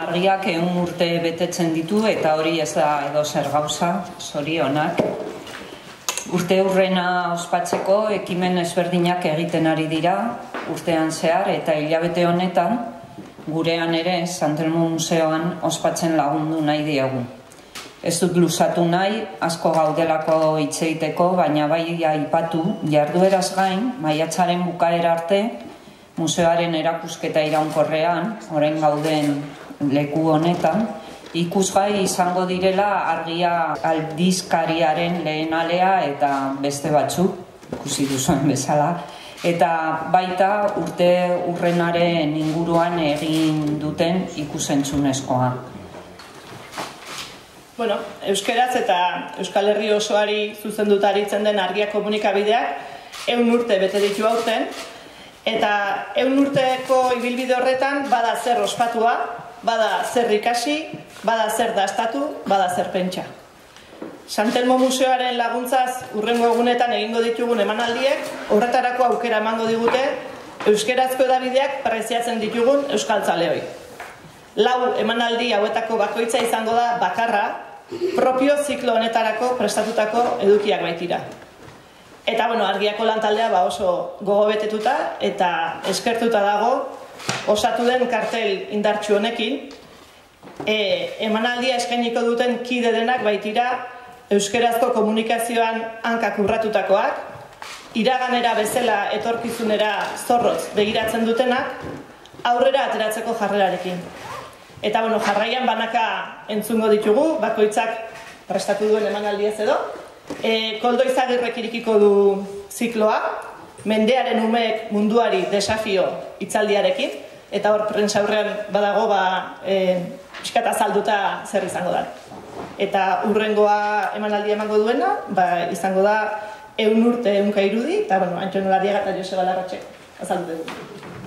Argiak 100 urte betetzen ditu eta hori ez da edozer gauza, zorionak. Urte hurrena ospatzeko ekimen ezberdinak egiten ari dira urtean zehar eta hilabete honetan gurean ere San Telmo Museoan ospatzen lagundu nahi diegu. Ez dut luzatu nahi, asko gaudelako hitz egiteko, baina bai aipatu jardueraz gain, maiatzaren bukaera arte, museoaren erakusketa iraunkorrean, orain gauden leku honetan, ikusgai izango direla Argia aldizkariaren lehen alea eta beste batzuk, ikusi duzuen bezala, eta baita urte hurrenaren inguruan egin duten ikusentzunezkoa. Bueno, euskeraz eta Euskal Herri osoari zuzenduta aritzen den Argia komunikabideak 100 urte bete ditu aurten, eta 100 urteko ibilbide horretan bada zer ospatua, bada zer ikasi, bada zer dastatu, bada zer pentsa. San Telmo Museoaren laguntzaz hurrengo egunetan egingo ditugun emanaldiek horretarako aukera emango digute euskerazko hedabideak preziatzen ditugun euskaltzaleoi. 4 emanaldi hauetako bakoitza izango da bakarra, propio ziklo honetarako prestatutako edukiak baitira. Eta Argiako lantaldea oso gogobetetuta eta eskertuta dago osatu den kartel indartsu honekin. Emanaldia eskainiko duten kide denak baitira euskerazko komunikazioan hankak urratutakoak, iraganera bezala etorkizunera zorrotz begiratzen dutenak, aurrera ateratzeko jarrerarekin. Eta jarraian banaka entzungo ditugu, bakoitzak prestatu duen emanaldiez edo. Koldo Izagirrek irikiko du zikloa, mendearen umeek munduari desafio hitzaldiarekin, eta hor prentsaurrean badago pixkat azalduta zer izango da. Eta hurrengoa emanaldia emango duena, izango da 100 urte 100 irudi, eta Antxon Olariaga eta Joseba Larratxek azaldu dugu.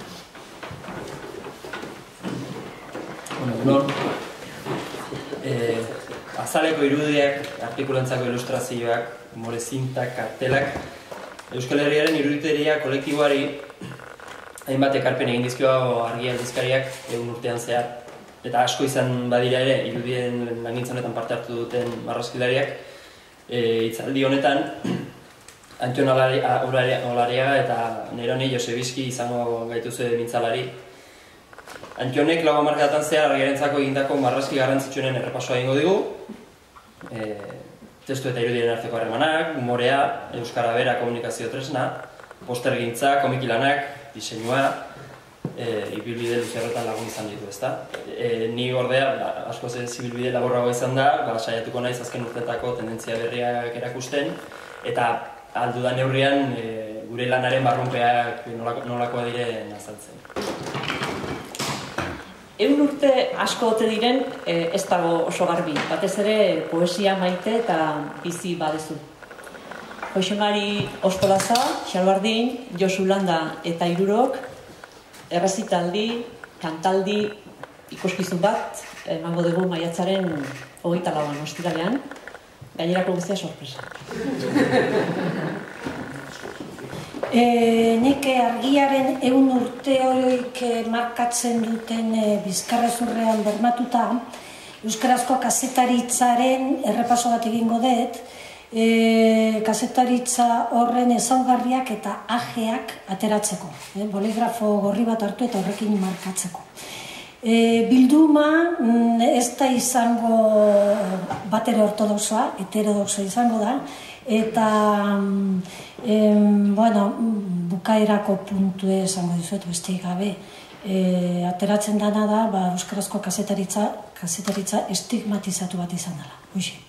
Azaleko irudiak, artikulantzako ilustrazioak, umore zintak, kartelak, Euskal Herriaren iruditeria kolektiboari hainbat ekarpen egin dizkio Argia aldizkariak 100 urtean zehar. Eta asko izan badira ere, irudien langintza honetan parte hartu duten marrazkilariak, hitzaldi honetan, Antxon Olariaga eta Nerone Josebizki izango gaituzue mintzalari. Antxonek 4 hamarkadatan zehar Argiarentzako egindako marrazki garrantzitsuenen errepasoa egingo digu. Testu eta irudien arteko harremanak, umorea, euskara bera komunikazio tresna, postergintza, komikilanak, diseinua, ibilbide luze horretan lagun izan ditu, ezta? Ni ordea, asko ibilbide laburragoa izan da, saiatuko naiz azken urtetako tendentzia berriak erakusten, eta aldudan neurrian gure lanaren barrunpeak nolakoa diren azaltzen. 100 urte asko ote diren ez dago oso garbi, batez ere poesia maite eta bizi badezu. Joxemari Ospolaza, Xalbardin, Josu Landa eta Irurok errezitaldi, kantaldi, ikuskizun bat emango dugu maiatzaren 24an ostiralean, gainerako guztia sorpresa. Nik Argiaren 100 urteoik markatzen duten bizkarrezurrean bermatuta, euskarazko kazetaritzaren errepaso bat egingo dut, kazetaritza horren ezaugarriak eta ajeak ateratzeko, boligrafo gorri bat hartu eta horrekin markatzeko. Bilduma ez da izango batere ortodoxoa, heterodoxoa izango da, eta bukaerako puntu esango dizuet besteik gabe. Ateratzen dana da euskarazko kazetaritza estigmatizatu bat izan dela.